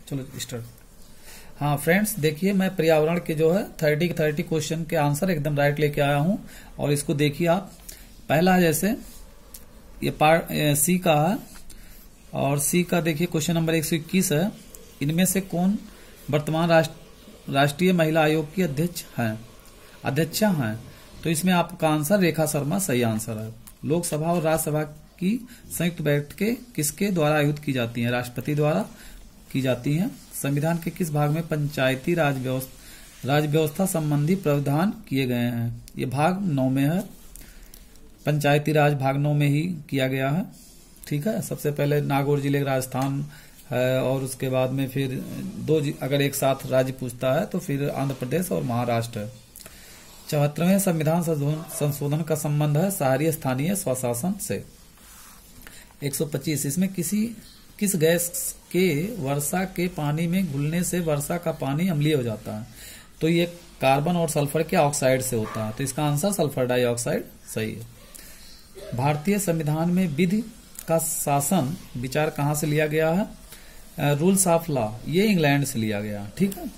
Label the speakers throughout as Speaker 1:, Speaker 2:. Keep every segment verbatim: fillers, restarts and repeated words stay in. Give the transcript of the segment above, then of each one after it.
Speaker 1: चलो स्टार्ट। हाँ फ्रेंड्स, देखिए मैं पर्यावरण के जो है थर्टी के थर्टी क्वेश्चन के आंसर एकदम राइट लेके आया हूं और इसको देखिए आप। पहला जैसे ये पार्ट सी का है और सी का देखिए क्वेश्चन नंबर एक सौ इक्कीस है। इनमें से कौन वर्तमान राष्ट्र, राष्ट्रीय महिला आयोग की अध्यक्ष हैं अध्यक्षा हैं? तो इसमें आपका आंसर रेखा शर्मा सही आंसर है। लोकसभा और राज्यसभा की संयुक्त बैठकें किसके द्वारा आयोजित की जाती हैं? राष्ट्रपति द्वारा की जाती हैं। संविधान के किस भाग में पंचायती राज व्यवस्था राज व्यवस्था संबंधी प्रावधान किए गए हैं? ये भाग नौ में है। पंचायती राज भाग नौ में ही किया गया है। ठीक है, सबसे पहले नागौर जिले राजस्थान है और उसके बाद में फिर दो अगर एक साथ राज्य पूछता है तो फिर आंध्र प्रदेश और महाराष्ट्र है। चौहत्तरवें संविधान संशोधन का संबंध है शहरी स्थानीय स्वशासन से। एक सौ पच्चीस इसमें किसी किस गैस के वर्षा के पानी में घुलने से वर्षा का पानी अम्लीय हो जाता है? तो ये कार्बन और सल्फर के ऑक्साइड से होता है। तो इसका आंसर सल्फर डाइऑक्साइड सही है। भारतीय संविधान में विधि का शासन विचार कहां से लिया गया है? रूल्स ऑफ लॉ, ये इंग्लैंड से लिया गया। ठीक है,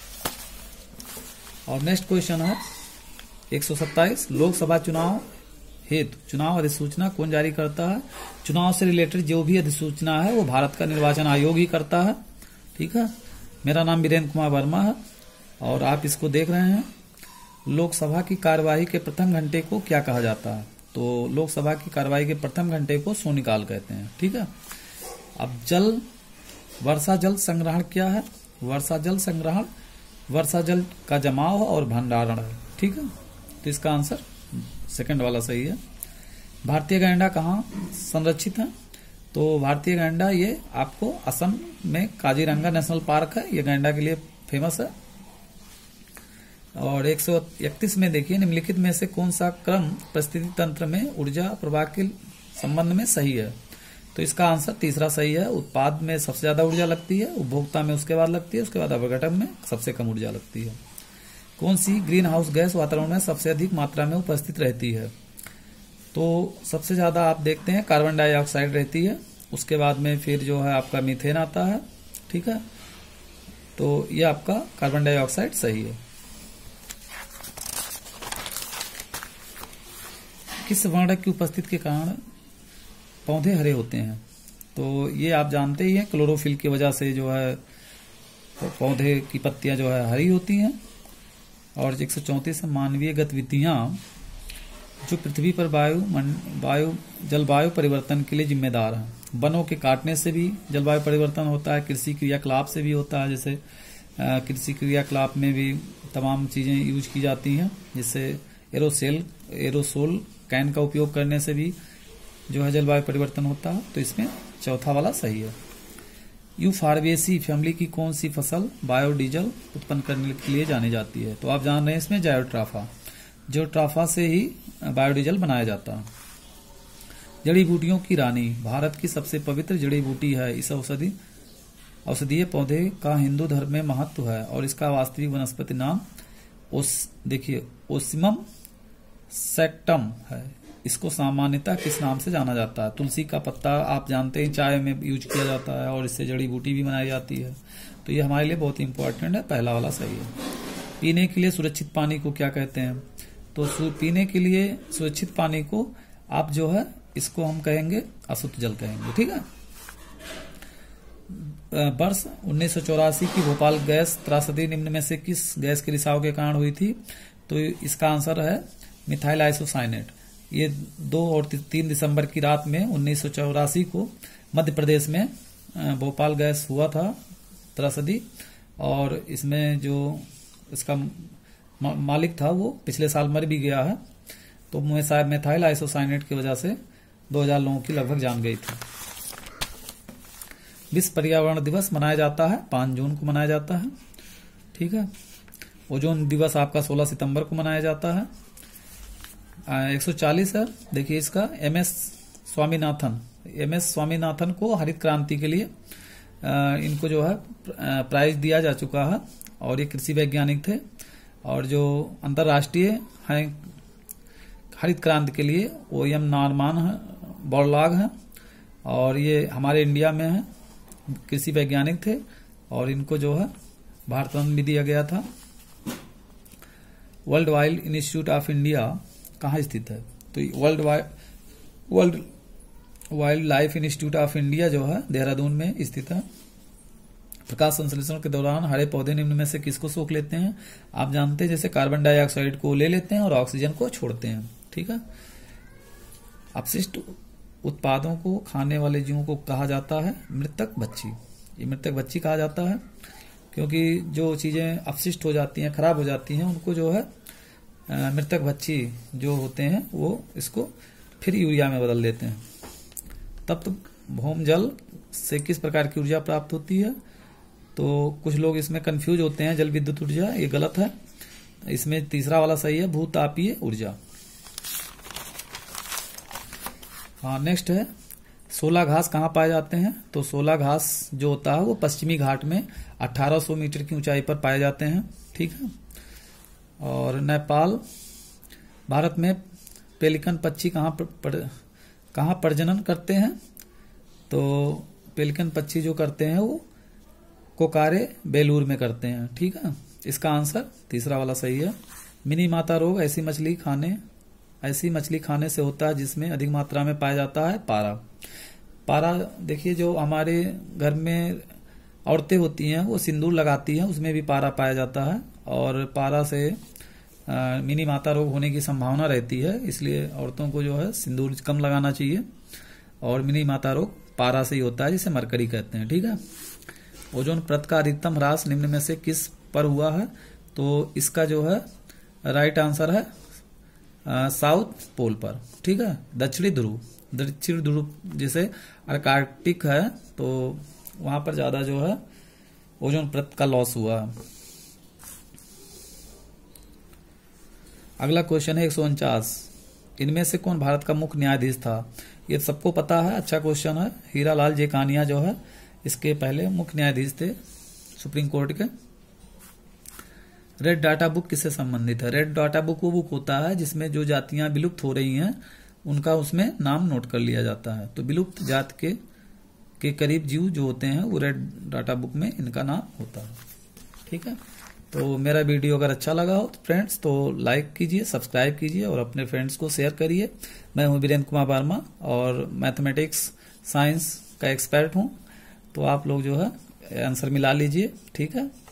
Speaker 1: और नेक्स्ट क्वेश्चन है एक सौ सत्ताईस। लोकसभा चुनाव हेतु चुनाव अधिसूचना कौन जारी करता है? चुनाव से रिलेटेड जो भी अधिसूचना है वो भारत का निर्वाचन आयोग ही करता है। ठीक है, मेरा नाम वीरेंद्र कुमार वर्मा है और आप इसको देख रहे हैं। लोकसभा की कार्यवाही के प्रथम घंटे को क्या कहा जाता है? तो लोकसभा की कार्यवाही के प्रथम घंटे को शून्यकाल कहते हैं। ठीक है, अब जल वर्षा जल संग्रहण क्या है? वर्षा जल संग्रहण वर्षा जल का जमाव और भंडारण है। ठीक है, तो इसका आंसर सेकंड वाला सही है। भारतीय गैंडा कहाँ संरक्षित है? तो भारतीय गैंडा ये आपको असम में काजीरंगा नेशनल पार्क है, ये गैंडा के लिए फेमस है। और एक सौ इकतीस में देखिए निम्नलिखित में से कौन सा क्रम परिस्थिति तंत्र में ऊर्जा प्रवाह के संबंध में सही है? तो इसका आंसर तीसरा सही है। उत्पाद में सबसे ज्यादा ऊर्जा लगती है, उपभोक्ता में उसके बाद लगती है, उसके बाद अपघटन में सबसे कम ऊर्जा लगती है। कौन सी ग्रीन हाउस गैस वातावरण में सबसे अधिक मात्रा में उपस्थित रहती है? तो सबसे ज्यादा आप देखते हैं कार्बन डाइऑक्साइड रहती है, उसके बाद में फिर जो है आपका मीथेन आता है। ठीक है, तो ये आपका कार्बन डाइऑक्साइड सही है। किस वर्ण की उपस्थिति के कारण पौधे हरे होते हैं? तो ये आप जानते ही हैं, क्लोरोफिल की वजह से जो है तो पौधे की पत्तियां जो है हरी होती हैं। और एक सौ चौंतीस मानवीय गतिविधियां जो पृथ्वी पर वायु वायु जलवायु परिवर्तन के लिए जिम्मेदार हैं। वनों के काटने से भी जलवायु परिवर्तन होता है, कृषि क्रियाकलाप से भी होता है। जैसे कृषि क्रियाकलाप में भी तमाम चीजें यूज की जाती हैं, जिससे एरोसेल एरोसोल कैन का उपयोग करने से भी जो है जलवायु परिवर्तन होता है। तो इसमें चौथा वाला सही है। यूफारवेसी फैमिली की कौन सी फसल बायोडीजल उत्पन्न करने के लिए जानी जाती है? तो आप जान रहे हैं इसमें जायोट्राफा जियोट्राफा से ही बायोडीजल बनाया जाता है। जड़ी बूटियों की रानी भारत की सबसे पवित्र जड़ी बूटी है। इस औषधि औषधीय पौधे का हिंदू धर्म में महत्व है और इसका वास्तविक वनस्पति नाम ओस देखिए ओसिमम सेक्टम है। इसको सामान्यतः किस नाम से जाना जाता है? तुलसी का पत्ता आप जानते हैं चाय में यूज किया जाता है और इससे जड़ी बूटी भी बनाई जाती है। तो ये हमारे लिए बहुत इंपॉर्टेंट है, पहला वाला सही है। पीने के लिए सुरक्षित पानी को क्या कहते हैं? तो पीने के लिए सुरक्षित पानी को आप जो है इसको हम कहेंगे अशुद्ध जल कहेंगे। ठीक है, वर्ष उन्नीस सौ चौरासी की भोपाल गैस त्रासदी निम्न में से किस गैस के रिसाव के कारण हुई थी? तो इसका आंसर है मिथाइल आइसोसाइनेट। ये दो और तीन दिसंबर की रात में उन्नीस सौ चौरासी को मध्य प्रदेश में भोपाल गैस हुआ था त्रासदी, और इसमें जो इसका मालिक था वो पिछले साल मर भी गया है। तो मिथाइल आइसोसाइनेट की वजह से दो हज़ार लोगों की लगभग जान गई थी। विश्व पर्यावरण दिवस मनाया जाता है पांच जून को मनाया जाता है। ठीक है, ओजोन दिवस आपका सोलह सितंबर को मनाया जाता है। एक सौ चालीस है देखिए इसका M S Swaminathan M S Swaminathan को हरित क्रांति के लिए आ, इनको जो है प्राइज दिया जा चुका है और ये कृषि वैज्ञानिक थे। और जो अंतर्राष्ट्रीय है हरित क्रांति के लिए ओ एम नारमान है बॉर्लाग है और ये हमारे इंडिया में है, कृषि वैज्ञानिक थे और इनको जो है भारत रत्न भी दिया गया था। World wild institute of India कहाँ स्थित है? तो world wild world wild life institute of India जो है देहरादून में स्थित है। प्रकाश संश्लेषण के दौरान हरे पौधे निम्न में से किसको सोख लेते हैं? आप जानते हैं जैसे कार्बन डाइऑक्साइड को ले लेते हैं और ऑक्सीजन को छोड़ते हैं। ठीक है। अपशिष्ट उत्पादों को खाने वाले जीवों को कहा जाता है मृतक बच्ची। ये मृतक बच्ची कहा जाता है क्योंकि जो चीजें अपशिष्ट हो जाती हैं, खराब हो जाती हैं, उनको जो है मृतक बच्ची जो होते हैं वो इसको फिर यूरिया में बदल देते हैं। तप्त भौम जल से किस प्रकार की ऊर्जा प्राप्त होती है? तो कुछ लोग इसमें कंफ्यूज होते हैं, जल विद्युत ऊर्जा, ये गलत है। इसमें तीसरा वाला सही है, भूतापीय ऊर्जा। हाँ, नेक्स्ट है सोलह घास कहाँ पाए जाते हैं? तो सोलह घास जो होता है वो पश्चिमी घाट में अठारह सौ मीटर की ऊंचाई पर पाए जाते हैं। ठीक है। और नेपाल, भारत में पेलिकन पक्षी कहाँ पर, पर, कहाँ प्रजनन करते हैं? तो पेलिकन पक्षी जो करते हैं वो कोकारे बेलूर में करते हैं। ठीक है। इसका आंसर तीसरा वाला सही है। मिनी माता रोग ऐसी मछली खाने ऐसी मछली खाने से होता है जिसमें अधिक मात्रा में पाया जाता है पारा। पारा देखिए, जो हमारे घर में औरतें होती हैं वो सिंदूर लगाती हैं, उसमें भी पारा पाया जाता है और पारा से आ, मिनी माता रोग होने की संभावना रहती है, इसलिए औरतों को जो है सिंदूर कम लगाना चाहिए। और मिनी माता रोग पारा से ही होता है, जिसे मरकरी कहते हैं। ठीक है। ओजोन परत का अधिकतम ह्रास निम्न में से किस पर हुआ है? तो इसका जो है राइट आंसर है साउथ पोल पर। ठीक है। दक्षिणी ध्रुव दक्षिणी ध्रुव जैसे अंटार्कटिक है तो वहां पर ज्यादा जो है ओजोन परत का लॉस हुआ। अगला क्वेश्चन है एक सौ उनचास। इनमें से कौन भारत का मुख्य न्यायाधीश था? ये सबको पता है, अच्छा क्वेश्चन है। हीरालाल जेकानिया जो है इसके पहले मुख्य न्यायाधीश थे सुप्रीम कोर्ट के। रेड डाटा बुक किससे संबंधित है? रेड डाटा बुक वो बुक होता है जिसमें जो जातियां विलुप्त हो रही हैं उनका उसमें नाम नोट कर लिया जाता है। तो विलुप्त जात के के करीब जीव जो होते हैं वो रेड डाटा बुक में इनका नाम होता है। ठीक है। तो मेरा वीडियो अगर अच्छा लगा हो तो फ्रेंड्स तो लाइक कीजिए, सब्सक्राइब कीजिए और अपने फ्रेंड्स को शेयर करिए। मैं हूं वीरेंद्र कुमार वर्मा और मैथमेटिक्स साइंस का एक्सपर्ट हूं, तो आप लोग जो है आंसर मिला लीजिए। ठीक है।